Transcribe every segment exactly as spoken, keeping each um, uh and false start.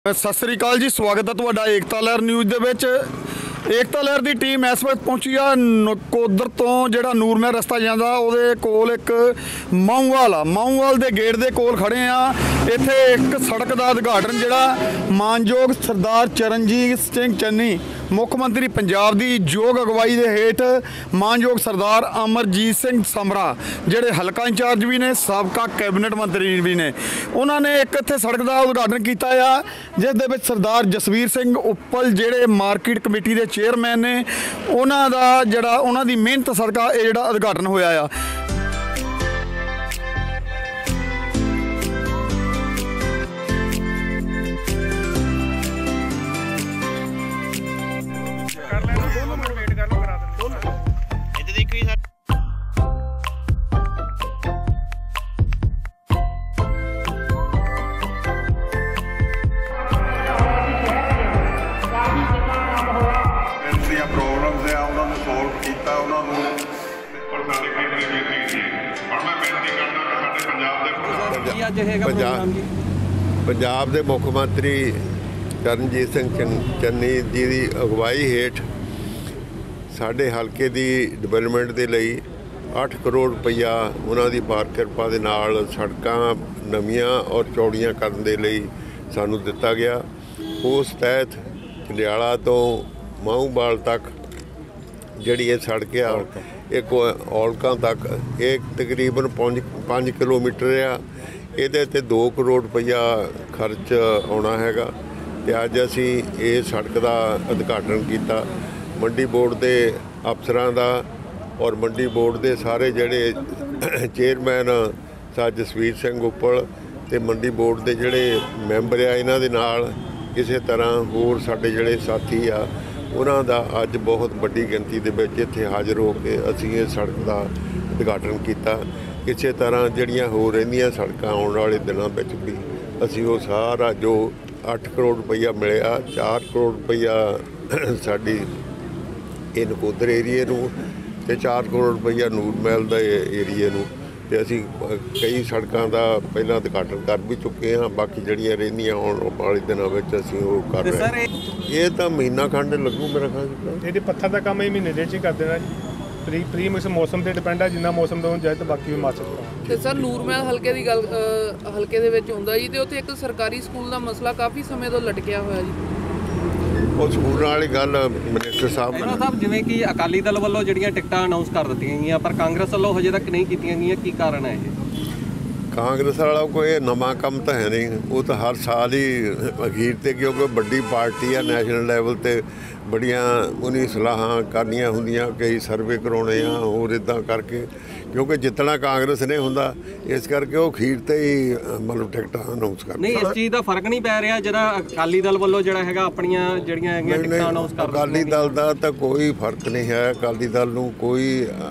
सत श्री अकाल जी, स्वागत है तुहाडा एकता लहर न्यूज़ दे विच। एकता लहर की टीम इस वक्त पहुंची आ नकोदर तो जिहड़ा नूरमहल रस्ता जांदा उहदे कोल एक माऊवाल आ माऊवाल दे गेट दे कोल खड़े आ। इत्थे एक सड़क दा उद्घाटन जिहड़ा मानयोग सरदार चरणजीत सिंह चन्नी मुख मंत्री पंजाब की योग अगवाई के हेठ मानयोग सरदार अमरजीत सिंह समरा जिहड़े हलका इंचार्ज भी ने साबका कैबिनेट मंत्री भी ने, उन्होंने एक इत्थे सड़क का उद्घाटन किया जिस दे विच सरदार जसवीर सिंह उप्पल जिहड़े मार्केट कमेटी के चेयरमैन ने उन्हां दा जिहड़ा उन्हां दी मेहनत सदका ये जिहड़ा उद्घाटन होया आ। पंजाब के मुख मंत्री चरणजीत सिंह चन्नी जी की अगवाई हेठ साढ़े हल्के की डिवेलपमेंट के लिए अठ करोड़ रुपया उन्होंने पार किरपा के नाल सड़कां नवीं और चौड़ियां करने के लिए सानू दिता गया। उस तहत चंडियाला तो माऊवाल तक जिहड़ी ये सड़क आ एक औलकां तक एक तकरीबन पाँच पाँच किलोमीटर आ। ये ते दो करोड़ रुपया खर्च आना हैगा ते अज असी ये सड़क का उद्घाटन किया। मंडी बोर्ड के अफसरां दा और मंडी बोर्ड के सारे जिहड़े चेयरमैन सा जसवीर सिंह उप्पल ते मंडी बोर्ड के जिहड़े मैंबर आ इन्हां दे नाल इसे तरह होर साडे जिहड़े साथी आ उन्हां दा अज बहुत वड्डी गिनती दे विच इत्थे हाज़र हो के असीं ये सड़क का उद्घाटन किया। इस तरह जड़ियाँ हो रहिंदियां सड़कां आने वाले दिनों में भी असी वो सारा जो अठ करोड़ रुपया मिलिया चार करोड़ रुपया साड़ी ये नकोदर एरिए नूं ते चार करोड़ रुपया नूरमहल के एरिए नूं ते असी कई सड़कों का पहला उद्घाटन कर भी चुके हैं। बाकी जड़ियाँ रहिंदियां आने वाले दिनों में असी वो कर रहे हैं। ये तो महीना खंड लगू मेरा ख्याल। ये पत्थर का काम ही महीने दे कर देना जी। प्री प्री मौसम से डिपेंड है, जिन्ना मौसम तो जाए तो बाकी भी मार सकता है। सर नूरमहल हल्के की गल हल्के दे विच हुंदा जी ते उत्थे एक सरकारी स्कूल का मसला काफ़ी समय तो लटकिया होया जी। वो स्कूल वाली गल मिनिस्टर साहब साहब जिवें कि अकाली दल वालों जिहड़ियां टिकटां अनाउंस कर दित्तियां गईयां पर कांग्रेस वालों हजे तक नहीं कीतियां गईयां, की कारण है ये? कांग्रेस वाला कोई नवा काम तो है नहीं, वो तो हर साल ही अखीर ते क्योंकि बड़ी पार्टी है नैशनल लैवल ते बड़िया उन्हीं सलाहां करनियां हुंदियां, कई सर्वे कराने आ और इदां करके क्योंकि जितना कांग्रेस ने हुंदा इस करके वो अखीर ते ही मतलब टिकटां अनाउंस कर। नहीं इस चीज़ का फर्क नहीं पै रहा जिहड़ा अकाली दल वालों जिहड़ा हैगा अपनियां जिहड़ियां हैगियां टिकटां अनाउंस कर। अकाली दल का तो कोई फर्क नहीं है। अकाली दल नूं कोई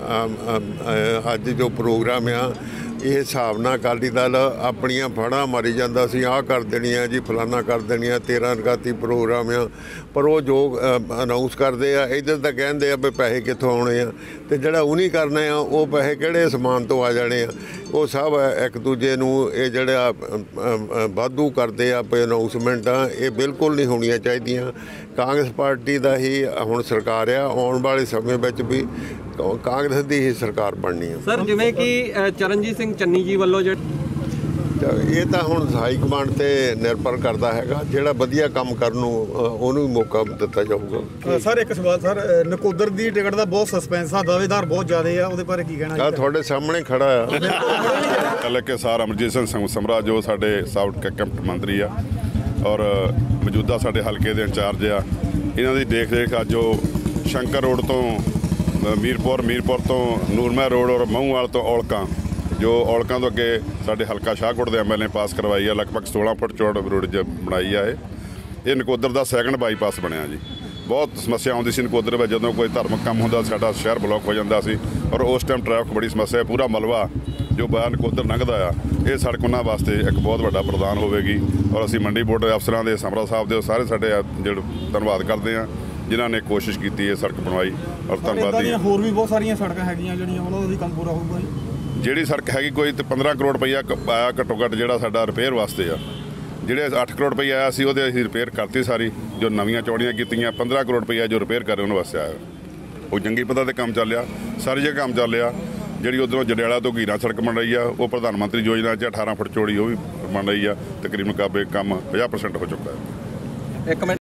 अज जो प्रोग्राम आ ये हिसाब नाल अकाली दल अपनियां फड़ां मारी जांदा सी, आह कर देनियां जी फलाना कर देनियां तेरह रकाती प्रोग्राम आ, पर वो जो अनाउंस करते हैं इधर तो कहते हैं भी पैसे कितों आने आ ते जिहड़ा उन्हीं करने आ वो पैसे किहड़े समान तो आ जाने आ। वो सब एक दूजे नूं ये जिहड़ा वाधू करते आ पे अनाउंसमेंट ये बिल्कुल नहीं होनियां चाहीदियां। कांग्रेस पार्टी का ही हुण सरकार आ, आउण वाले समय में भी कांग्रेस की ही सरकार बननी है। सर जिवें कि चरणजीत सिंह चन्नी जी वालों जो ये तो हुण हाई कमांड ते निर्भर करता है, जिहड़ा वधिया काम करन नूं उहनूं मौका दिता जाऊगा। सर एक सवाल सर, नकोदर की टिकट का बहुत सस्पेंस है, दावेदार बहुत ज़्यादा है, उहदे बारे की कहना? तुहाडे सामने खड़ा है हल्के सार अमरजीत सिंह समरा जो साडे साबका कैबिनेट मंत्री आ और मौजूदा साडे हल्के दे इंचार्ज आ, इन्हां दी देख रेख अज जो शंकर रोड तो मीरपुर मीरपुर तो नूरमहल रोड और माऊवाल तो औलकां जो औलकां तो अगे साडे हल्का शाहकोट के एम एल ए पास करवाई है, लगभग सोलह फुट चौड़ रोड ज बनाई है। ये नकोदर का सैकंड बाईपास बनया जी। बहुत समस्या आउंदी सी नकोदर में, जदों कोई धार्मिक काम होंदा साडा शहर ब्लॉक हो जाता सी और उस टाइम ट्रैफिक बड़ी समस्या है। पूरा मलबा जो बाहर नकोदर लंघदा आ ये सड़क उन्हां वास्ते एक बहुत वड्डा प्रदान होवेगी और असीं मंडी बोर्ड अफसरां दे समरा साहब दे सारे साडे जिहड़े धन्नवाद करते हैं जिन्होंने कोशिश की है सड़क बनवाई और धन्नवादी। होर भी बहुत सारियां सड़कां हैगियां जिहड़ियां उहनां दा भी काम पूरा होਊਗਾ जी। ਜਿਹੜੀ ਸੜਕ ਹੈਗੀ ਕੋਈ ਤੇ पंद्रह करोड़ रुपया आया घट्टो घट्ट ਜਿਹੜਾ ਸਾਡਾ ਰਿਪੇਅਰ वास्ते आ ਜਿਹੜੇ ਅੱਠ ਕਰੋੜ ਰੁਪਏ ਆਇਆ ਸੀ ਉਹਦੇ ਅਸੀਂ ਰਿਪੇਅਰ ਕਰਤੀ ਸਾਰੀ। ਜੋ ਨਵੀਆਂ ਚੌੜੀਆਂ ਕੀਤੀਆਂ ਪੰਦਰਾਂ ਕਰੋੜ ਰੁਪਏ ਜੋ ਰਿਪੇਅਰ ਕਰ ਰਹੇ ਉਹਨਾਂ ਵਾਸਤੇ ਆਇਆ। ਉਹ ਜੰਗੀ ਪੱਧਰ ਤੇ ਕੰਮ ਚੱਲਿਆ, ਸਾਰੀ ਜਗ੍ਹਾ ਕੰਮ ਚੱਲਿਆ। ਜਿਹੜੀ ਉੱਧਰੋਂ ਜੰਡਿਆਲਾ ਤੋਂ ਘੀਰਾ ਸੜਕ ਬਣ ਰਹੀ ਆ, ਉਹ ਪ੍ਰਧਾਨ ਮੰਤਰੀ ਯੋਜਨਾ 'ਚ ਅਠਾਰਾਂ ਫੁੱਟ ਚੌੜੀ ਉਹ ਵੀ ਬਣ ਰਹੀ ਆ। ਤਕਰੀਬਨ ਕਾਬੇ ਕੰਮ ਪੰਜਾਹ ਪਰਸੈਂਟ ਹੋ ਚੁੱਕਾ ਹੈ। ਇੱਕ ਮਿੰਟ